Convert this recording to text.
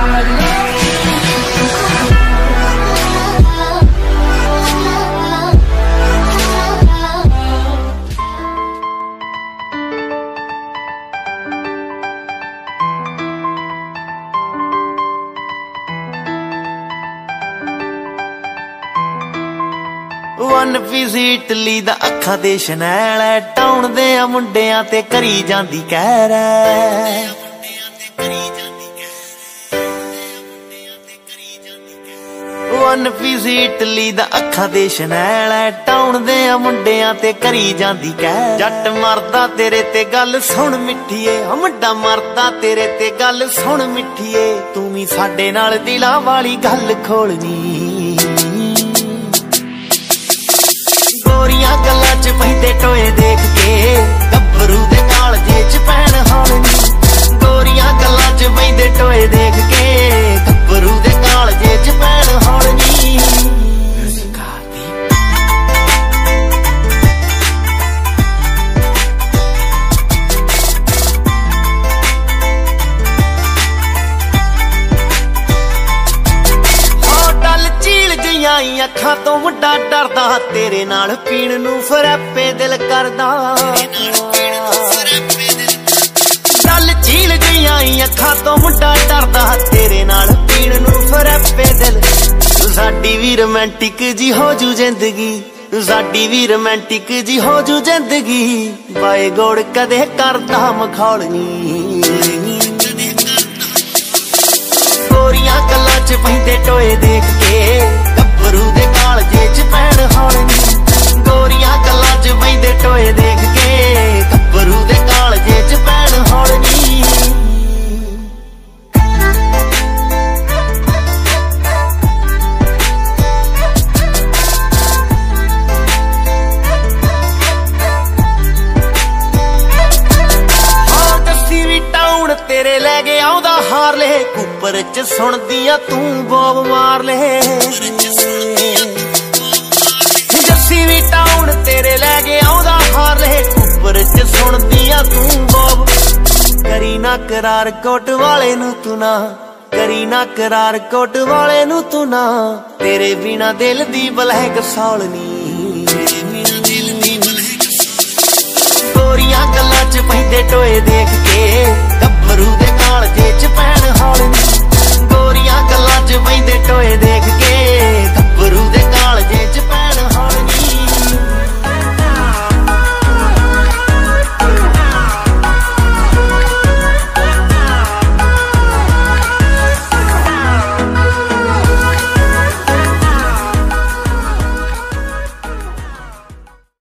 one piece Italy दा अखा दे Chanel है टाउन दे मुंडियां ते करी जांदी कहर वन पीस इटली दा अखा दे शनैल है टाउन दे मुंडियां ते करी जांदी कहर जट मरदा तेरे ते गल सुन मिठीए मुंडा मरदा तेरे ते गल सुन मिठीए तू भी साडे नाल दिलां वाली गल खोलनी गोरियां गल्लां च पैंदे टोए देख के गब्बरू दे कालजे च पैण हौलनी गोरियां गल्लां च पैंदे टोए देख के गब्बरू दे कालजे च पैण हौलनी अखा तो मुंडा डरदा तेरे नाल पीण नू फरैपे दिल करदा गल झील गई अखा तो मुंडा डरदा तेरे नाल पीण नू फरैपे दिल साडी भी रोमांटिक जी हो जू जिंदगी साडी भी रोमांटिक जी हो जू जिंदगी बाए गोड़ कदे करदा मखौलनी गोरियां गल्लां च पैंदे टोए देख के गब्बरू दे कालजे च पैण हौलनी गोरियां गल्लां च पैंदे टोए देख के गब्बरू दे कालजे च पैण हौलनी दसी भी टाउन तेरे लै गया आउंदा हार ले कुपर च सुनदियां तू बॉब मार ले जस्सी भी टाउन तेरे लै गया आउंदा हार ले कुपर च सुनदियां तू बॉब करी ना करार कोट वाले नू तू ना करी ना करार कोट वाले नू तू ना तेरे बिना दिल दी बलैक सौलनी गोरियां गल्लां च पैंदे टोए देख के गब्बरू दे कालजे च पैण